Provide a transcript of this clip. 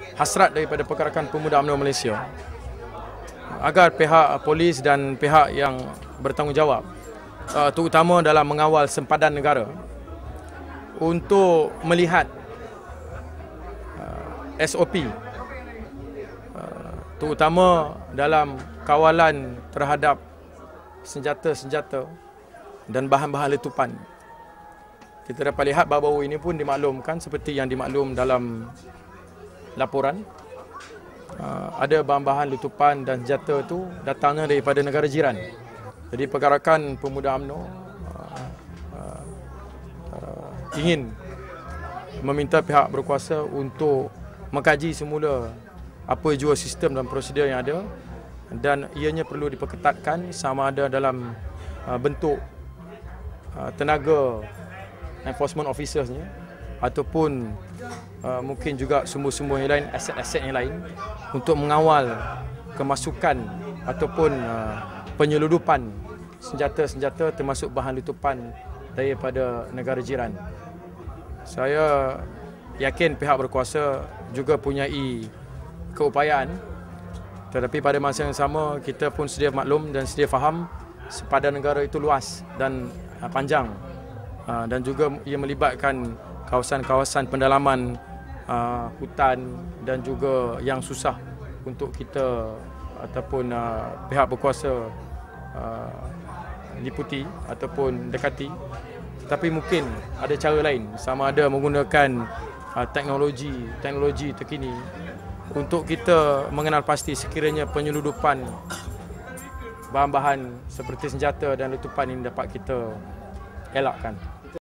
hasrat daripada Pergerakan Pemuda UMNO Malaysia agar pihak polis dan pihak yang bertanggungjawab, terutama dalam mengawal sempadan negara, untuk melihat SOP, terutama dalam kawalan terhadap senjata-senjata dan bahan-bahan letupan. Kita dapat lihat baru-baru ini pun dimaklumkan, seperti yang dimaklum dalam laporan, ada bahan-bahan letupan dan senjata itu datangnya daripada negara jiran. Jadi Pergerakan Pemuda UMNO ingin meminta pihak berkuasa untuk mengkaji semula apa jua sistem dan prosedur yang ada, dan ianya perlu diperketatkan sama ada dalam bentuk tenaga enforcement officersnya ataupun mungkin juga sumber-sumber yang lain, aset-aset yang lain, untuk mengawal kemasukan ataupun penyeludupan senjata-senjata termasuk bahan letupan daripada negara jiran. Saya yakin pihak berkuasa juga punyai keupayaan, tetapi pada masa yang sama kita pun sedia maklum dan sedia faham sepadan negara itu luas dan panjang, dan juga ia melibatkan kawasan-kawasan pendalaman hutan dan juga yang susah untuk kita ataupun pihak berkuasa liputi ataupun dekati. Tapi mungkin ada cara lain, sama ada menggunakan teknologi terkini untuk kita mengenal pasti sekiranya penyeludupan bahan-bahan seperti senjata dan letupan ini dapat kita elakkan.